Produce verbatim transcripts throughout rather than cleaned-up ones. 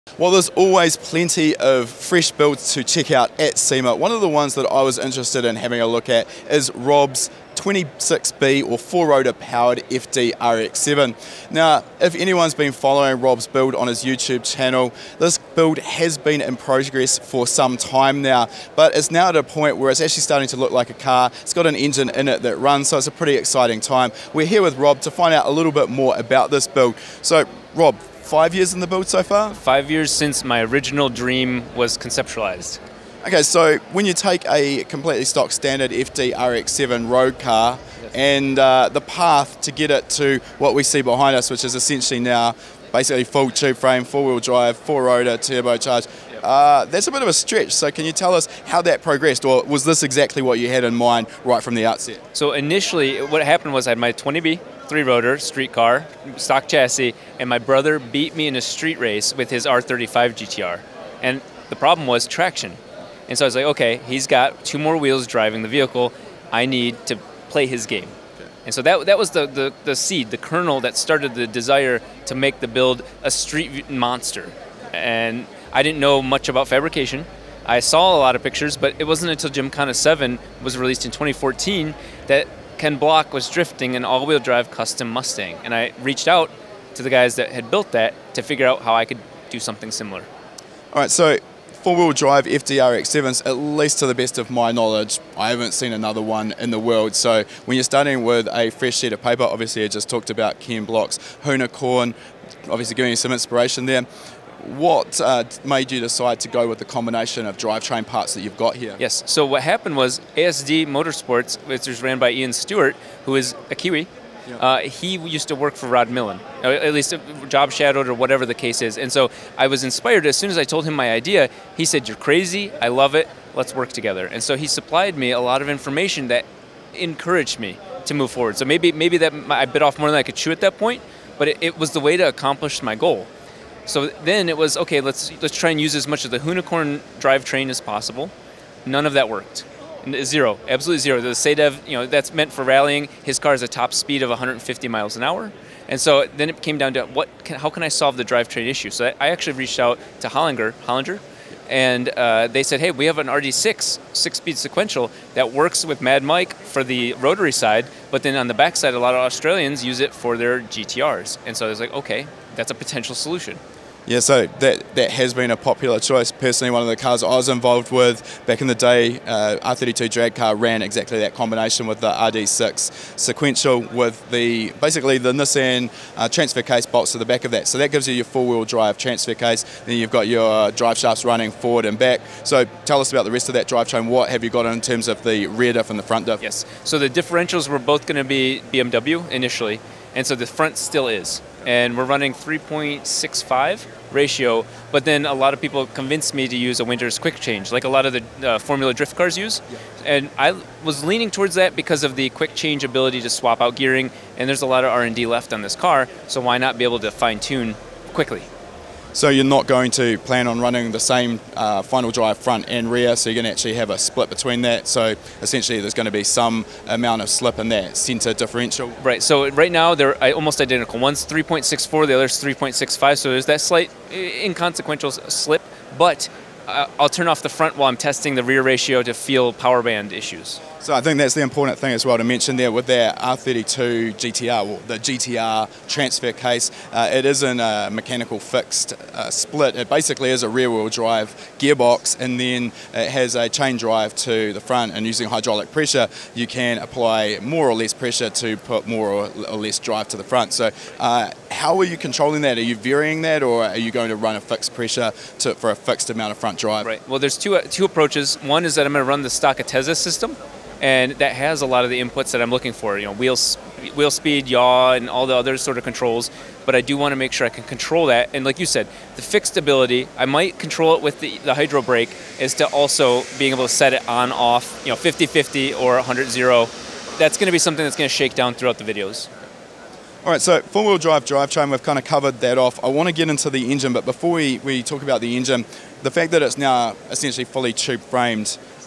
Well, there's always plenty of fresh builds to check out at SEMA. One of the ones that I was interested in having a look at is Rob's twenty-six B or four-rotor powered F D R X seven. Now, if anyone's been following Rob's build on his YouTube channel, this build has been in progress for some time now, but it's now at a point where it's actually starting to look like a car. It's got an engine in it that runs, so it's a pretty exciting time. We're here with Rob to find out a little bit more about this build. So, Rob, five years in the build so far? Five years since my original dream was conceptualized. Okay, so when you take a completely stock standard F D R X seven road car, yes, and uh, the path to get it to what we see behind us, which is essentially now basically full tube frame, four-wheel drive, four-rotor, turbocharged, yep. uh, that's a bit of a stretch. So can you tell us how that progressed, or was this exactly what you had in mind right from the outset? So initially, what happened was I had my twenty B, three-rotor, street car, stock chassis, and my brother beat me in a street race with his R thirty-five G T R. And the problem was traction. And so I was like, okay, he's got two more wheels driving the vehicle. I need to play his game. Okay. And so that, that was the, the, the seed, the kernel that started the desire to make the build a street monster. And I didn't know much about fabrication. I saw a lot of pictures, but it wasn't until Gymkhana seven was released in twenty fourteen that Ken Block was drifting an all-wheel drive custom Mustang. And I reached out to the guys that had built that to figure out how I could do something similar. All right, so four-wheel drive F D R X sevens, at least to the best of my knowledge, I haven't seen another one in the world. So when you're starting with a fresh sheet of paper, obviously I just talked about Ken Block's Hoonicorn, obviously giving you some inspiration there. What uh, made you decide to go with the combination of drivetrain parts that you've got here? Yes, so what happened was A S D Motorsports, which was ran by Ian Stewart, who is a Kiwi. Yeah. Uh, he used to work for Rod Millen, at least job shadowed or whatever the case is. And so I was inspired. As soon as I told him my idea, he said, "You're crazy, I love it, let's work together." And so he supplied me a lot of information that encouraged me to move forward. So maybe maybe that I bit off more than I could chew at that point, but it, it was the way to accomplish my goal. So then it was, okay, let's, let's try and use as much of the Hoonicorn drivetrain as possible. None of that worked. Zero, absolutely zero. The Sadev, you know, that's meant for rallying. His car has a top speed of one hundred fifty miles an hour. And so then it came down to what can, how can I solve the drivetrain issue? So I actually reached out to Hollinger, Hollinger, and uh, they said, hey, we have an R D six, six-speed sequential that works with Mad Mike for the rotary side, but then on the back side, a lot of Australians use it for their G T Rs. And so I was like, okay, that's a potential solution. Yeah, so that, that has been a popular choice. Personally, one of the cars I was involved with back in the day, uh, R thirty-two drag car, ran exactly that combination with the R D six sequential with the basically the Nissan uh, transfer case bolts to the back of that. So that gives you your four-wheel drive transfer case. Then you've got your uh, drive shafts running forward and back. So tell us about the rest of that drivetrain. What have you got in terms of the rear diff and the front diff? Yes, so the differentials were both going to be B M W initially, and so the front still is. And we're running three point six five ratio, but then a lot of people convinced me to use a Winters quick change, like a lot of the uh, Formula Drift cars use. Yeah. And I was leaning towards that because of the quick change ability to swap out gearing, and there's a lot of R and D left on this car, so why not be able to fine-tune quickly? So you're not going to plan on running the same uh, final drive front and rear, so you're going to actually have a split between that. So essentially there's going to be some amount of slip in that center differential. Right, so right now they're almost identical. One's three point six four, the other's three point six five, so there's that slight inconsequential slip, but uh, I'll turn off the front while I'm testing the rear ratio to feel power band issues. So I think that's the important thing as well to mention there with that R thirty-two G T R, well, the G T R transfer case. Uh, it isn't a mechanical fixed uh, split. It basically is a rear-wheel drive gearbox, and then it has a chain drive to the front, and using hydraulic pressure you can apply more or less pressure to put more or less drive to the front. So uh, how are you controlling that? Are you varying that, or are you going to run a fixed pressure to, for a fixed amount of front drive? Right, well there's two, uh, two approaches. One is that I'm going to run the stock Atezza system, and that has a lot of the inputs that I'm looking for, you know, wheel, wheel speed, yaw, and all the other sort of controls. But I do want to make sure I can control that. And like you said, the fixed ability, I might control it with the, the hydro brake, is to also being able to set it on, off, you know, fifty fifty or one hundred zero. That's going to be something that's going to shake down throughout the videos. All right, so four-wheel drive drivetrain, we've kind of covered that off. I want to get into the engine, but before we, we talk about the engine, the fact that it's now essentially fully tube framed,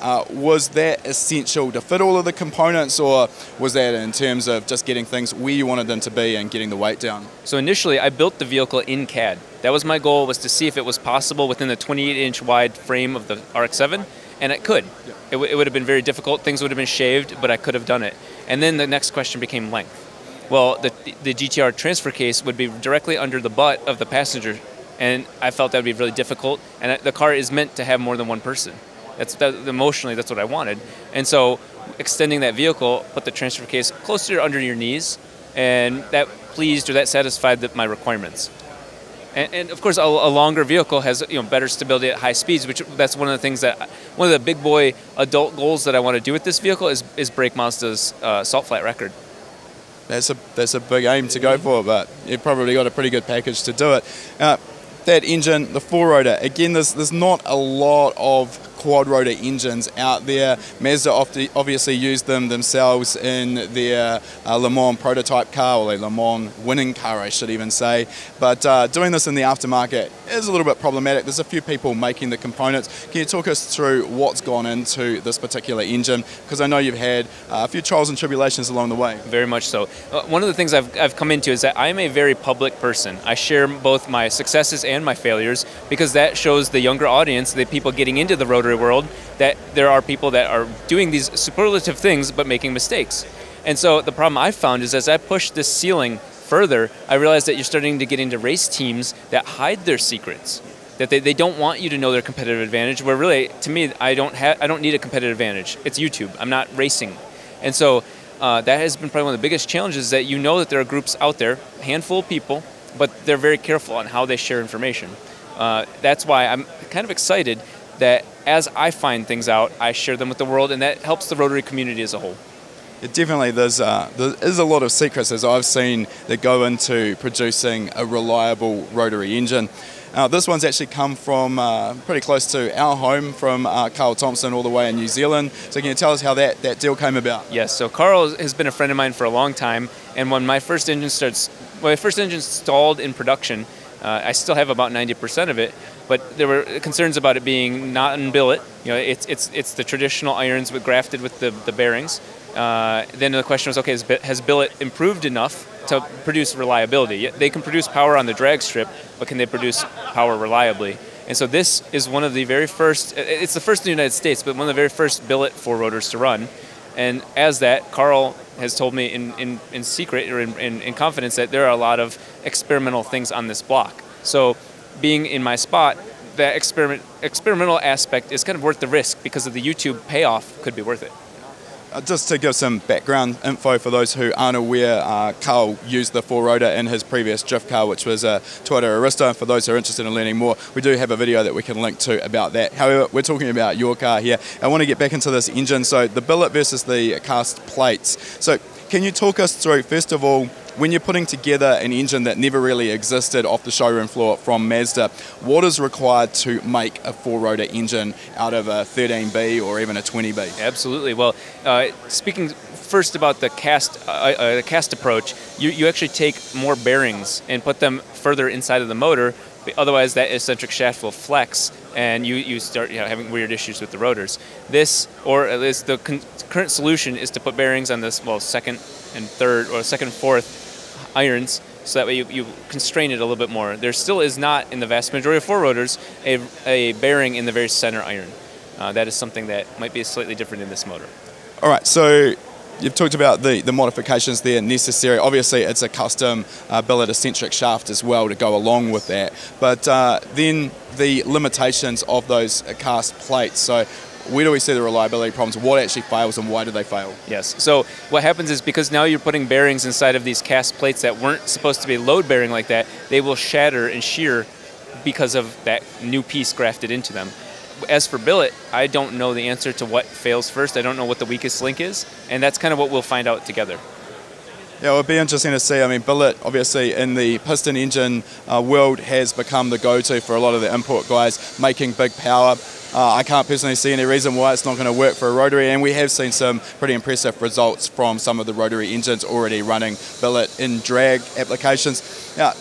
uh, was that essential to fit all of the components, or was that in terms of just getting things where you wanted them to be and getting the weight down? So initially, I built the vehicle in C A D. That was my goal, was to see if it was possible within the twenty-eight inch wide frame of the R X seven, and it could. Yeah. It, w it would have been very difficult. Things would have been shaved, but I could have done it. And then the next question became length. Well, the, the G T R transfer case would be directly under the butt of the passenger, and I felt that would be really difficult. And the car is meant to have more than one person. That's that, emotionally, that's what I wanted. And so extending that vehicle, put the transfer case closer under your knees, and that pleased or that satisfied the, my requirements. And, and of course, a, a longer vehicle has you know better stability at high speeds, which that's one of the things that one of the big boy adult goals that I want to do with this vehicle is is break Mazda's uh, salt flat record. That's a that's a big aim to go for, but you've probably got a pretty good package to do it. Uh, that engine, the four rotor, again, there's there's not a lot of quad rotor engines out there. Mazda obviously used them themselves in their uh, Le Mans prototype car, or a Le Mans winning car, I should even say. But uh, doing this in the aftermarket is a little bit problematic. There's a few people making the components. Can you talk us through what's gone into this particular engine? Because I know you've had uh, a few trials and tribulations along the way. Very much so. Uh, one of the things I've, I've come into is that I'm a very public person. I share both my successes and my failures, because that shows the younger audience, the people getting into the rotary world, that there are people that are doing these superlative things but making mistakes. And so the problem I've found is as I push this ceiling further, I realize that you're starting to get into race teams that hide their secrets, that they, they don't want you to know their competitive advantage, where really, to me, I don't have I don't need a competitive advantage. It's YouTube. I'm not racing. And so uh, that has been probably one of the biggest challenges, that you know that there are groups out there, a handful of people, but they're very careful on how they share information. Uh, that's why I'm kind of excited that as I find things out, I share them with the world, and that helps the Rotary community as a whole. It definitely, there's, uh, there is a lot of secrets, as I've seen, that go into producing a reliable rotary engine. Uh, this one's actually come from uh, pretty close to our home, from uh, Carl Thompson all the way in New Zealand. So can you tell us how that, that deal came about? Yes, so Carl has been a friend of mine for a long time, and when my first engine starts, when my first engine stalled in production, uh, I still have about ninety percent of it, but there were concerns about it being not in billet. You know, it's it's it's the traditional irons with grafted with the the bearings. Uh, then the question was, okay, has, has billet improved enough to produce reliability? They can produce power on the drag strip, but can they produce power reliably? And so this is one of the very first, it's the first in the United States, but one of the very first billet four rotors to run. And as that, Carl has told me in, in, in secret or in, in, in confidence that there are a lot of experimental things on this block. So being in my spot, that experiment, experimental aspect is kind of worth the risk, because of the YouTube payoff could be worth it. Uh, just to give some background info for those who aren't aware, uh, Carl used the four rotor in his previous drift car, which was a Toyota Arista. For those who are interested in learning more, we do have a video that we can link to about that. However, we're talking about your car here. I want to get back into this engine. So the billet versus the cast plates. So can you talk us through, first of all, when you're putting together an engine that never really existed off the showroom floor from Mazda, what is required to make a four-rotor engine out of a thirteen B or even a twenty B? Absolutely. Well, uh, speaking first about the cast, uh, uh, the cast approach, you, you actually take more bearings and put them further inside of the motor. Otherwise, that eccentric shaft will flex, and you, you start you know, having weird issues with the rotors. This, or at least the con current solution, is to put bearings on this, well, second and third, or second and fourth irons, so that way you, you constrain it a little bit more. There still is not, in the vast majority of four rotors, a, a bearing in the very center iron. Uh, that is something that might be slightly different in this motor. All right, so you've talked about the, the modifications there necessary. Obviously, it's a custom uh, billet eccentric shaft as well to go along with that. But uh, then the limitations of those cast plates. So where do we see the reliability problems? What actually fails, and why do they fail? Yes. So what happens is, because now you're putting bearings inside of these cast plates that weren't supposed to be load bearing like that, they will shatter and shear because of that new piece grafted into them. As for billet, I don't know the answer to what fails first. I don't know what the weakest link is, and that's kind of what we'll find out together. Yeah, it would be interesting to see. I mean, billet, obviously, in the piston engine uh, world, has become the go-to for a lot of the import guys making big power. Uh, I can't personally see any reason why it's not going to work for a rotary, and we have seen some pretty impressive results from some of the rotary engines already running billet in drag applications. Now,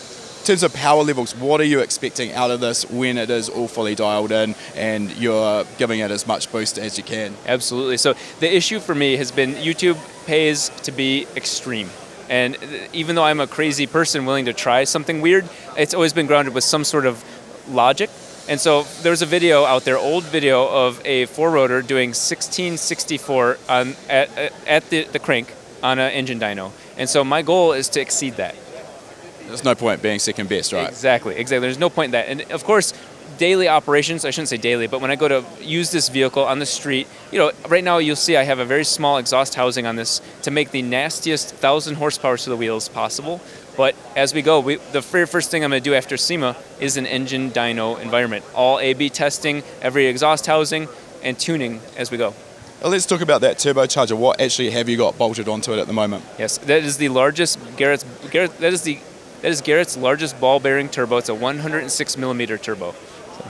In terms of power levels, what are you expecting out of this when it is all fully dialed in and you're giving it as much boost as you can? Absolutely. So the issue for me has been YouTube pays to be extreme. And even though I'm a crazy person willing to try something weird, it's always been grounded with some sort of logic. And so there's a video out there, old video of a four-rotor doing sixteen sixty-four on, at, at the, the crank on an engine dyno. And so my goal is to exceed that. There's no point being second best, right? Exactly, exactly. There's no point in that. And of course, daily operations, I shouldn't say daily, but when I go to use this vehicle on the street, you know, right now you'll see I have a very small exhaust housing on this to make the nastiest one thousand horsepower to the wheels possible. But as we go, we, the very first thing I'm going to do after SEMA is an engine dyno environment. All A B testing, every exhaust housing, and tuning as we go. Well, let's talk about that turbocharger. What actually have you got bolted onto it at the moment? Yes, that is the largest Garrett's Garrett. That is the that is Garrett's largest ball bearing turbo. It's a one hundred six millimeter turbo. So.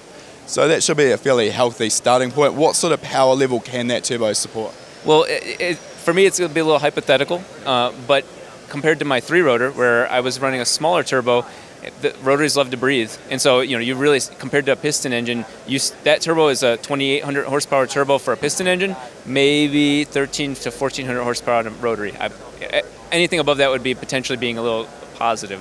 so that should be a fairly healthy starting point. What sort of power level can that turbo support? Well, it, it, for me, it's going to be a little hypothetical, uh, but compared to my three rotor, where I was running a smaller turbo, the rotaries love to breathe, and so you know you really compared to a piston engine, you, that turbo is a twenty-eight hundred horsepower turbo for a piston engine, maybe thirteen to fourteen hundred horsepower on a rotary. I, anything above that would be potentially being a little positive.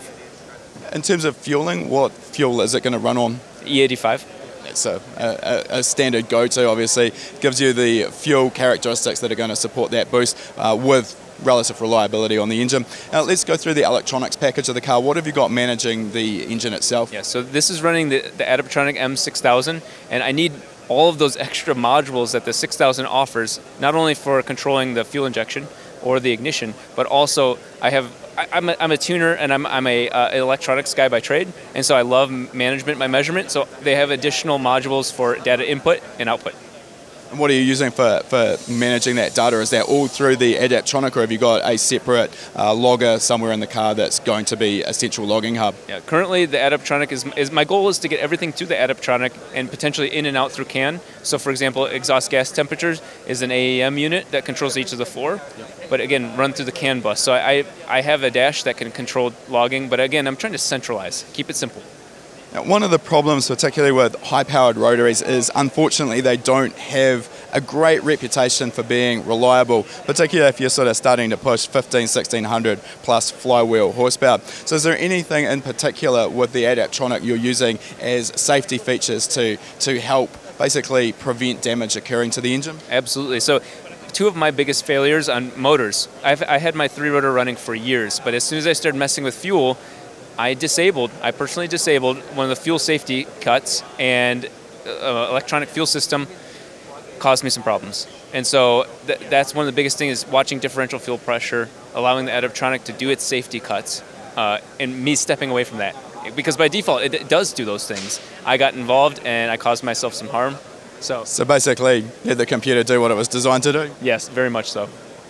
In terms of fueling, what fuel is it going to run on? E eighty-five. It's a, a, a standard go-to, obviously. Gives you the fuel characteristics that are going to support that boost uh, with relative reliability on the engine. Now let's go through the electronics package of the car. What have you got managing the engine itself? Yeah, so this is running the, the Adaptronic M six thousand, and I need all of those extra modules that the six thousand offers, not only for controlling the fuel injection or the ignition, but also I have I, I'm, a, I'm a tuner and I'm, I'm a uh, electronics guy by trade, and so I love management by measurement. So they have additional modules for data input and output. And what are you using for, for managing that data? Is that all through the Adaptronic, or have you got a separate uh, logger somewhere in the car that's going to be a central logging hub? Yeah, currently the Adaptronic is, is my goal is to get everything to the Adaptronic and potentially in and out through C A N. So for example, exhaust gas temperatures is an A E M unit that controls each of the four, yep. But again, run through the C A N bus. So I, I have a dash that can control logging, but again, I'm trying to centralize, keep it simple. Now, one of the problems, particularly with high-powered rotaries, is unfortunately they don't have a great reputation for being reliable, particularly if you're sort of starting to push fifteen, sixteen hundred plus flywheel horsepower. So is there anything in particular with the Adaptronic you're using as safety features to, to help basically prevent damage occurring to the engine? Absolutely. So two of my biggest failures on motors, I've, I had my three-rotor running for years, but as soon as I started messing with fuel, I disabled, I personally disabled one of the fuel safety cuts, and uh, electronic fuel system caused me some problems. And so th that's one of the biggest things, is watching differential fuel pressure, allowing the Adaptronic to do its safety cuts, uh, and me stepping away from that. Because by default, it, it does do those things. I got involved and I caused myself some harm. So, so basically, let the computer do what it was designed to do? Yes, very much so.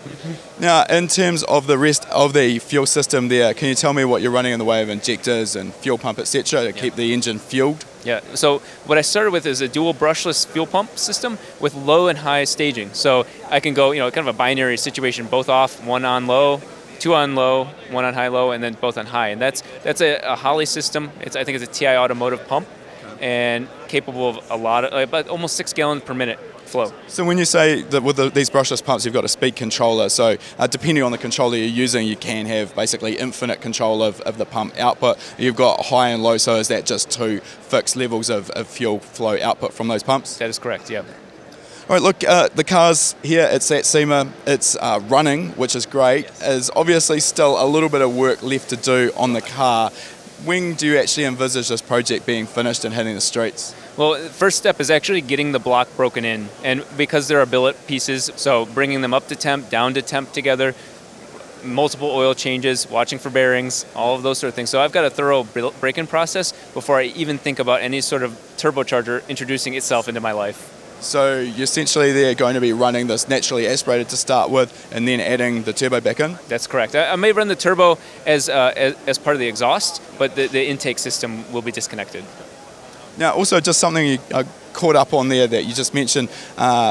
Now, in terms of the rest of the fuel system there, can you tell me what you're running in the way of injectors and fuel pump, et cetera, to yeah. keep the engine fueled? Yeah, so what I started with is a dual brushless fuel pump system with low and high staging. So I can go, you know, kind of a binary situation, both off, one on low, two on low, one on high low, and then both on high. And that's that's a, a Holley system. It's I think it's a T I automotive pump, and capable of a lot of, about almost six gallons per minute flow. So when you say that with the, these brushless pumps, you've got a speed controller, so uh, depending on the controller you're using, you can have basically infinite control of, of the pump output. You've got high and low, so is that just two fixed levels of, of fuel flow output from those pumps? That is correct, yeah. All right, look, uh, the car's here, it's at SEMA, it's uh, running, which is great. Yes. There's obviously still a little bit of work left to do on the car. When do you actually envisage this project being finished and hitting the streets? Well, the first step is actually getting the block broken in, and because there are billet pieces, so bringing them up to temp, down to temp together, multiple oil changes, watching for bearings, all of those sort of things. So I've got a thorough break-in process before I even think about any sort of turbocharger introducing itself into my life. So you're essentially they're going to be running this naturally aspirated to start with and then adding the turbo back in? That's correct. I, I may run the turbo as, uh, as, as part of the exhaust, but the, the intake system will be disconnected. Now, also just something you uh, caught up on there that you just mentioned, uh,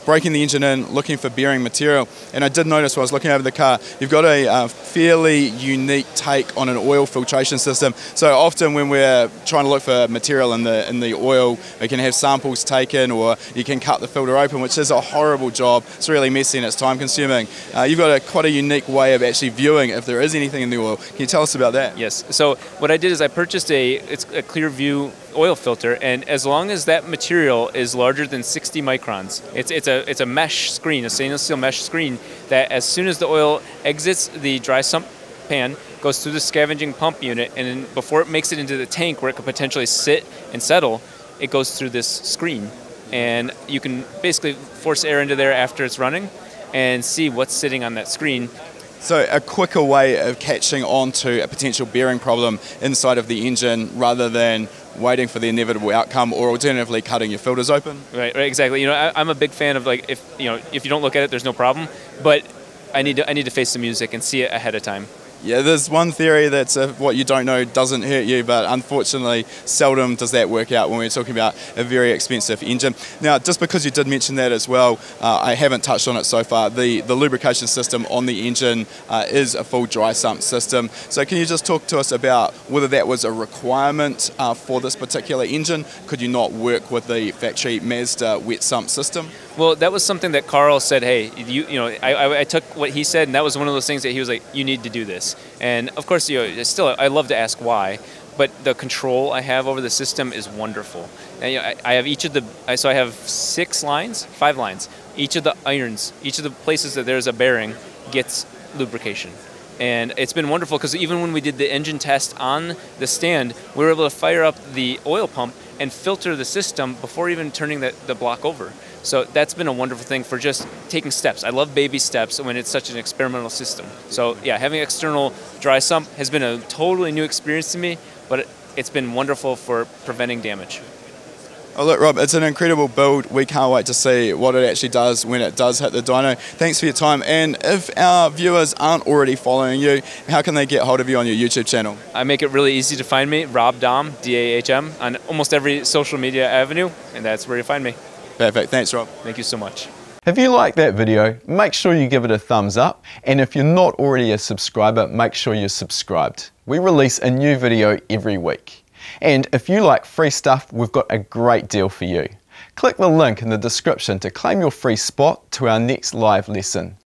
breaking the engine in, looking for bearing material. And I did notice while I was looking over the car, you've got a uh, fairly unique take on an oil filtration system. So often when we're trying to look for material in the in the oil, we can have samples taken, or you can cut the filter open, which is a horrible job. It's really messy and it's time consuming. Uh, you've got a quite a unique way of actually viewing if there is anything in the oil. Can you tell us about that? Yes. So what I did is I purchased a it's a Clearview oil filter, and as long as that material is larger than sixty microns, it's it's a it's a mesh screen, a stainless steel mesh screen, that as soon as the oil exits the dry sump pan, goes through the scavenging pump unit, and then before it makes it into the tank where it could potentially sit and settle, it goes through this screen, and you can basically force air into there after it's running and see what's sitting on that screen. So a quicker way of catching on to a potential bearing problem inside of the engine rather than waiting for the inevitable outcome, or alternatively cutting your filters open. Right, right, exactly. You know, I, I'm a big fan of, like, if you know, if you don't look at it, there's no problem. But I need to, I need to face the music and see it ahead of time. Yeah, there's one theory that's uh, what you don't know doesn't hurt you, but unfortunately seldom does that work out when we're talking about a very expensive engine. Now, just because you did mention that as well, uh, I haven't touched on it so far, the, the lubrication system on the engine uh, is a full dry sump system. So can you just talk to us about whether that was a requirement uh, for this particular engine? Could you not work with the factory Mazda wet sump system? Well, that was something that Carl said, hey, you you know, I, I, I took what he said, and that was one of those things that he was like, you need to do this. And of course, you know, still, I love to ask why, but the control I have over the system is wonderful. And you know, I, I have each of the, I, so I have six lines, five lines. Each of the irons, each of the places that there's a bearing gets lubrication. And it's been wonderful because even when we did the engine test on the stand, we were able to fire up the oil pump and filter the system before even turning the, the block over. So that's been a wonderful thing for just taking steps. I love baby steps when it's such an experimental system. So yeah, having external dry sump has been a totally new experience to me, but it, it's been wonderful for preventing damage. Oh look, Rob, it's an incredible build. We can't wait to see what it actually does when it does hit the dyno. Thanks for your time. And if our viewers aren't already following you, how can they get hold of you on your YouTube channel? I make it really easy to find me, Rob Dahm, D A H M, on almost every social media avenue, and that's where you find me. Perfect. Thanks, Rob. Thank you so much. If you like that video, make sure you give it a thumbs up, and if you're not already a subscriber, make sure you're subscribed. We release a new video every week. And if you like free stuff, we've got a great deal for you. Click the link in the description to claim your free spot to our next live lesson.